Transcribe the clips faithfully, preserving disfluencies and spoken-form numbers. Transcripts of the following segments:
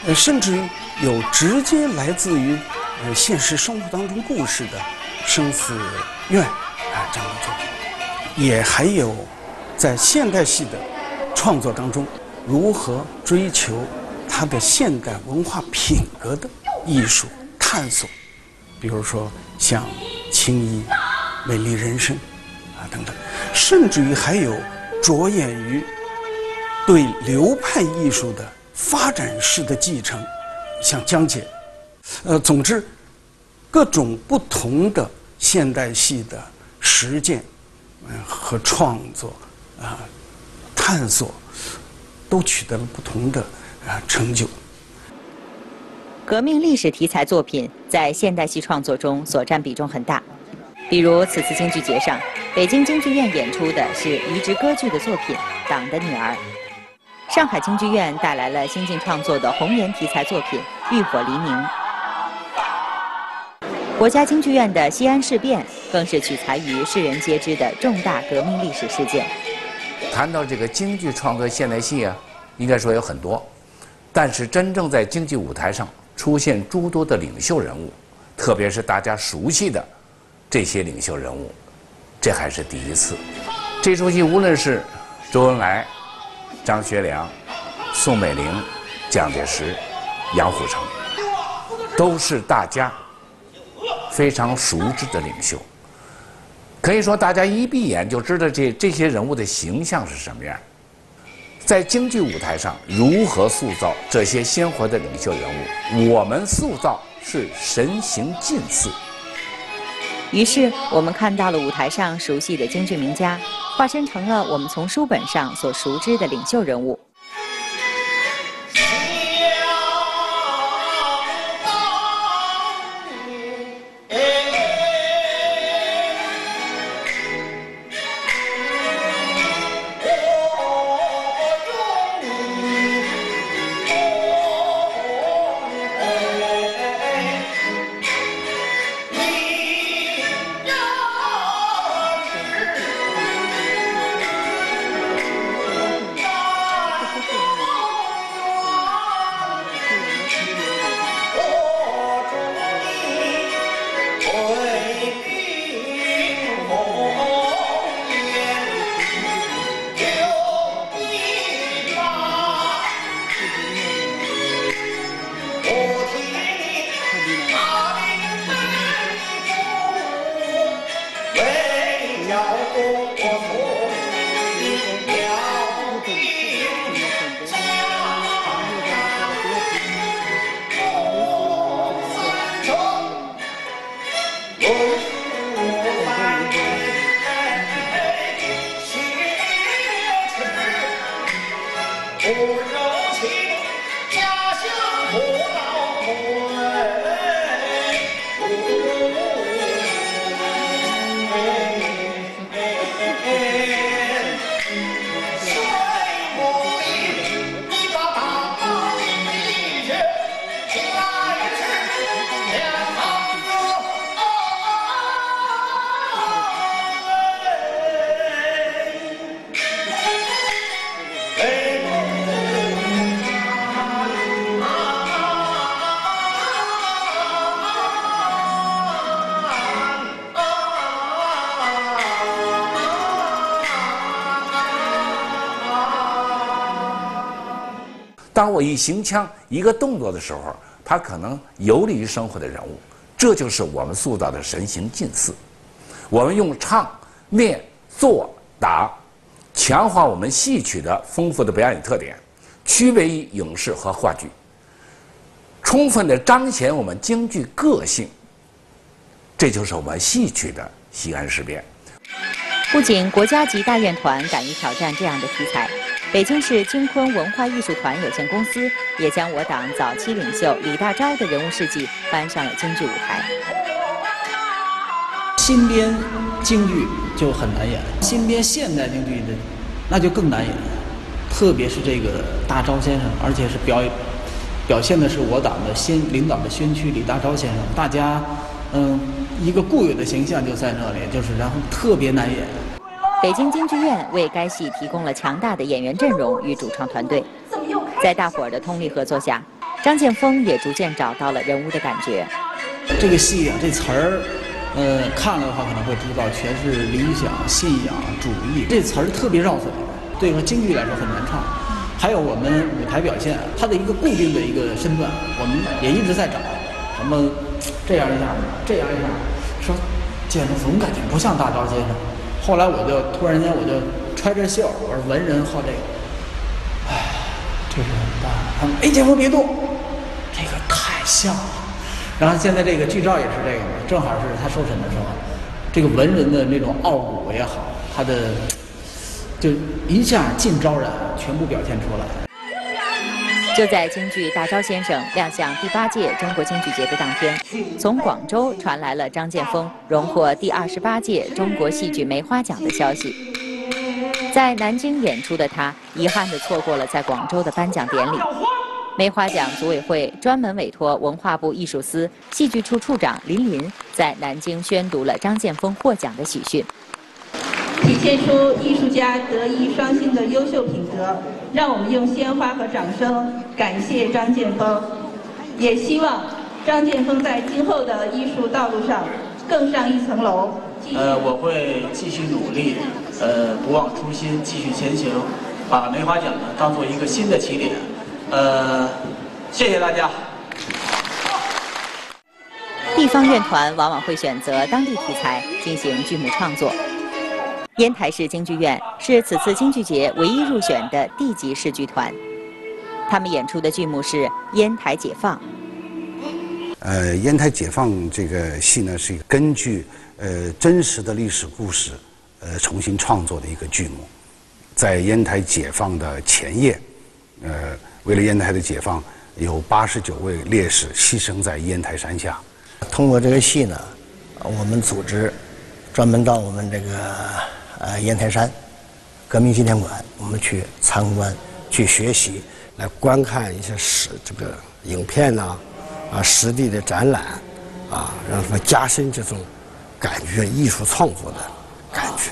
呃，甚至于有直接来自于呃现实生活当中故事的《生死怨》啊这样的作品，也还有在现代戏的创作当中如何追求它的现代文化品格的艺术探索，比如说像《青衣》《美丽人生》啊等等，甚至于还有着眼于对流派艺术的发展式的继承，像江姐，呃，总之，各种不同的现代戏的实践，嗯、呃、和创作啊、呃、探索，都取得了不同的啊、呃、成就。 革命历史题材作品在现代戏创作中所占比重很大，比如此次京剧节上，北京京剧院演出的是移植歌剧的作品《党的女儿》。上海京剧院带来了新晋创作的红岩题材作品《浴火黎明》。国家京剧院的西安事变更是取材于世人皆知的重大革命历史事件。 谈到这个京剧创作现代戏啊，应该说有很多，但是真正在京剧舞台上出现诸多的领袖人物，特别是大家熟悉的这些领袖人物，这还是第一次。这出戏无论是周恩来、张学良、宋美龄、蒋介石、杨虎城，都是大家非常熟知的领袖。可以说，大家一闭眼就知道这这些人物的形象是什么样。在京剧舞台上，如何塑造这些鲜活的领袖人物？我们塑造是神形近似。 于是，我们看到了舞台上熟悉的京剧名家，化身成了我们从书本上所熟知的领袖人物。 当我一行腔一个动作的时候，他可能游离于生活的人物，这就是我们塑造的神形近似。我们用唱、念、做、打，强化我们戏曲的丰富的表演特点，区别于影视和话剧，充分的彰显我们京剧个性。这就是我们戏曲的西安事变。 不仅国家级大院团敢于挑战这样的题材，北京市京昆文化艺术团有限公司也将我党早期领袖李大钊的人物事迹搬上了京剧舞台。 新编京剧就很难演，新编现代京剧的那就更难演，特别是这个大钊先生，而且是表表现的是我党的先领导的先驱李大钊先生，大家嗯一个固有的形象就在那里，就是然后特别难演。 北京京剧院为该戏提供了强大的演员阵容与主创团队，在大伙儿的通力合作下， 张建峰也逐渐找到了人物的感觉。 这个戏啊，这词儿，呃，看了的话可能会知道，全是理想、信仰、主义，这词儿特别绕嘴，对于京剧来说很难唱。还有我们舞台表现，它的一个固定的一个身段，我们也一直在找。什么这样一下，这样一下，说见着总感觉不像大招先生。后来我就突然间我就揣着袖，我说文人好这个，哎，这是很大。他们哎，建峰别动，这个太像了。然后现在这个剧照也是这个嘛，正好是他收审的时候，这个文人的那种傲骨也好，他的就一下尽昭然，全部表现出来。 就在京剧《大招先生》亮相第八届中国京剧节的当天，从广州传来了张建峰荣获第二十八届中国戏剧梅花奖的消息。在南京演出的他，遗憾地错过了在广州的颁奖典礼。梅花奖组委会专门委托文化部艺术司戏剧处处长林林在南京宣读了张建峰获奖的喜讯， 体现出艺术家德艺双馨的优秀品德。让我们用鲜花和掌声感谢张建峰，也希望张建峰在今后的艺术道路上更上一层楼。 呃，我会继续努力，呃，不忘初心，继续前行，把梅花奖呢当做一个新的起点。呃，谢谢大家。 地方院团往往会选择当地题材进行剧目创作。烟台市京剧院是此次京剧节唯一入选的地级市剧团，他们演出的剧目是《烟台解放》。 呃，《烟台解放》这个戏呢，是根据呃真实的历史故事，呃重新创作的一个剧目。在烟台解放的前夜，呃，为了烟台的解放，有八十九位烈士牺牲在烟台山下。 通过这个戏呢，我们组织专门到我们这个呃烟台山革命纪念馆，我们去参观、去学习，来观看一些实这个影片呐、啊，啊实地的展览，啊，让他们加深这种感觉艺术创作的感觉。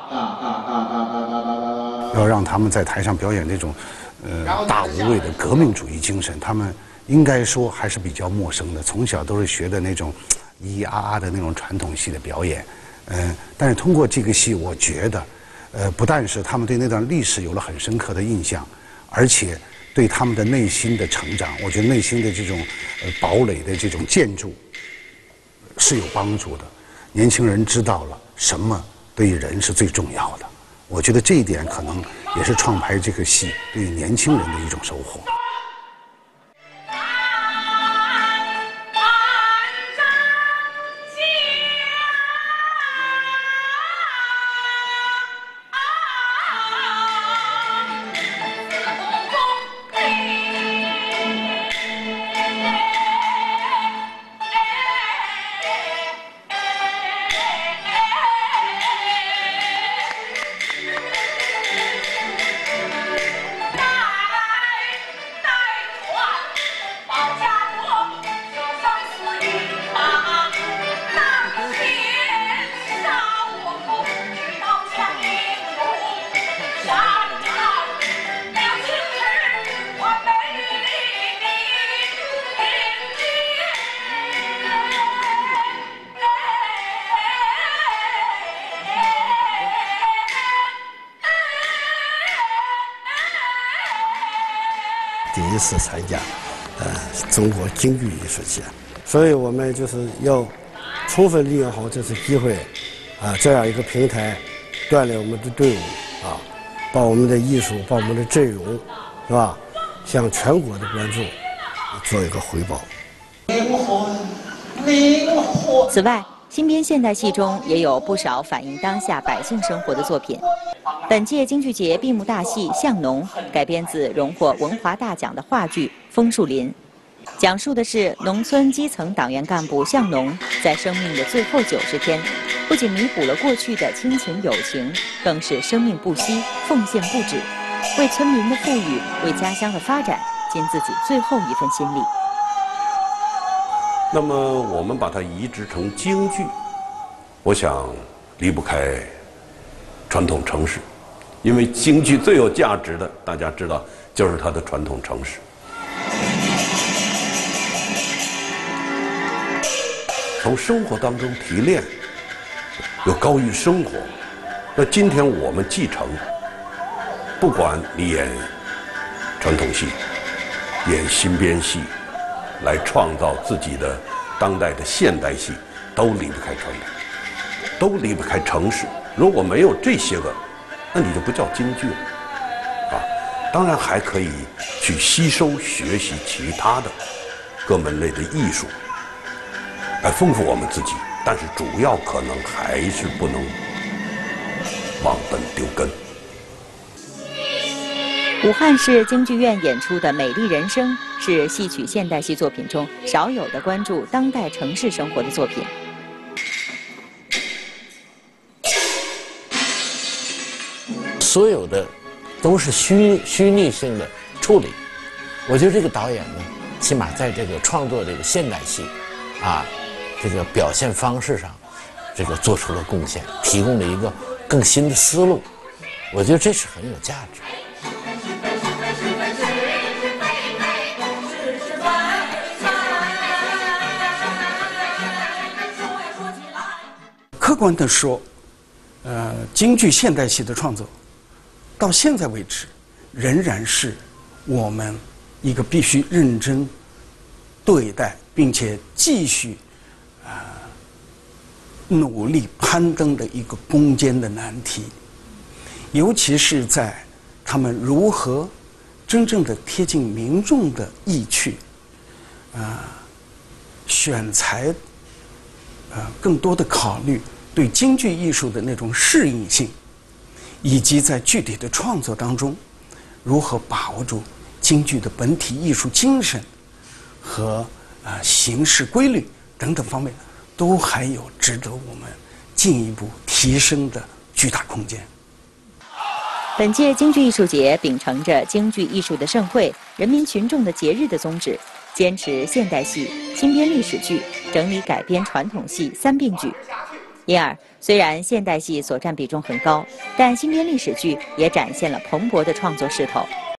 要让他们在台上表演这种呃大无畏的革命主义精神，他们应该说还是比较陌生的，从小都是学的那种咿咿啊啊的那种传统戏的表演。嗯，但是通过这个戏，我觉得，呃，不但是他们对那段历史有了很深刻的印象，而且对他们的内心的成长，我觉得内心的这种呃堡垒的这种建筑是有帮助的。年轻人知道了什么对于人是最重要的，我觉得这一点可能也是创排这个戏对于年轻人的一种收获。 第一次参加，呃，中国京剧艺术节，所以我们就是要充分利用好这次机会，啊，这样一个平台，锻炼我们的队伍，啊，把我们的艺术，把我们的阵容，是吧，向全国的观众做一个回报。 此外，新编现代戏中也有不少反映当下百姓生活的作品。本届京剧节闭幕大戏《向农》改编自荣获文华大奖的话剧《枫树林》，讲述的是农村基层党员干部向农在生命的最后九十天，不仅弥补了过去的亲情友情，更是生命不息，奉献不止，为村民的富裕，为家乡的发展尽自己最后一份心力。 那么我们把它移植成京剧，我想离不开传统程式，因为京剧最有价值的，大家知道，就是它的传统程式。 从生活当中提炼，又高于生活。那今天我们继承，不管你演传统戏，演新编戏，来创造自己的当代的现代戏，都离不开传统，都离不开程式。如果没有这些个，那你就不叫京剧了啊。当然还可以去吸收学习其他的各门类的艺术，来丰富我们自己。但是主要可能还是不能忘本丢根。 武汉市京剧院演出的《美丽人生》是戏曲现代戏作品中少有的关注当代城市生活的作品。 所有的都是虚虚拟性的处理，我觉得这个导演呢，起码在这个创作这个现代戏，啊，这个表现方式上，这个做出了贡献，提供了一个更新的思路，我觉得这是很有价值。 客观地说，呃，京剧现代戏的创作，到现在为止，仍然是我们一个必须认真对待，并且继续啊、呃、努力攀登的一个攻坚的难题。尤其是在他们如何真正的贴近民众的意趣，啊、呃，选材，呃，更多的考虑对京剧艺术的那种适应性，以及在具体的创作当中，如何把握住京剧的本体艺术精神和啊、呃、形式规律等等方面，都还有值得我们进一步提升的巨大空间。 本届京剧艺术节秉承着京剧艺术的盛会、人民群众的节日的宗旨，坚持现代戏、新编历史剧、整理改编传统戏三并举。因而，虽然现代戏所占比重很高，但新编历史剧也展现了蓬勃的创作势头。